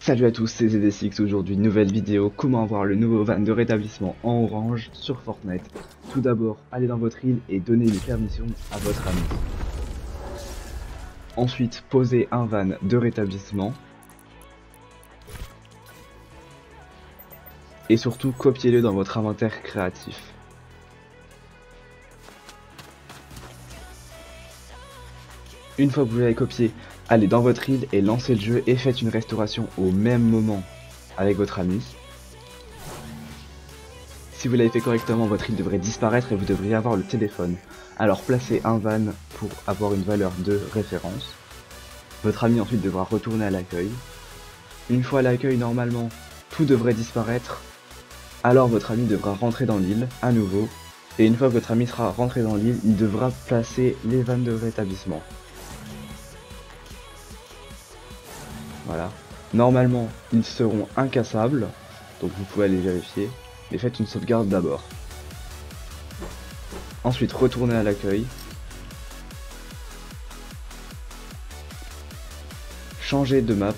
Salut à tous, c'est ZSX. Aujourd'hui, nouvelle vidéo, comment avoir le nouveau van de rétablissement en orange sur Fortnite. Tout d'abord, allez dans votre île et donnez les permissions à votre ami. Ensuite, posez un van de rétablissement. Et surtout, copiez-le dans votre inventaire créatif. Une fois que vous l'avez copié, allez dans votre île et lancez le jeu et faites une restauration au même moment avec votre ami. Si vous l'avez fait correctement, votre île devrait disparaître et vous devriez avoir le téléphone. Alors placez un van pour avoir une valeur de référence. Votre ami ensuite devra retourner à l'accueil. Une fois à l'accueil, normalement, tout devrait disparaître. Alors votre ami devra rentrer dans l'île à nouveau. Et une fois que votre ami sera rentré dans l'île, il devra placer les vannes de rétablissement. Voilà. Normalement, ils seront incassables. Donc vous pouvez aller vérifier. Mais faites une sauvegarde d'abord. Ensuite, retournez à l'accueil. Changez de map.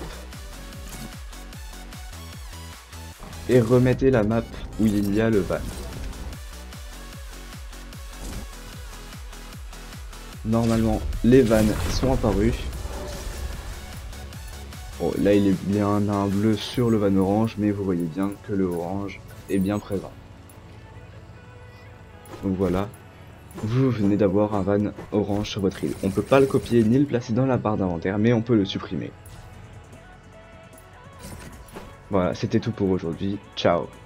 Et remettez la map où il y a le van. Normalement, les vannes sont apparus. Bon, là il est bien un bleu sur le van orange, mais vous voyez bien que le orange est bien présent. Donc voilà, vous venez d'avoir un van orange sur votre île. On peut pas le copier ni le placer dans la barre d'inventaire, mais on peut le supprimer. Voilà, c'était tout pour aujourd'hui. Ciao.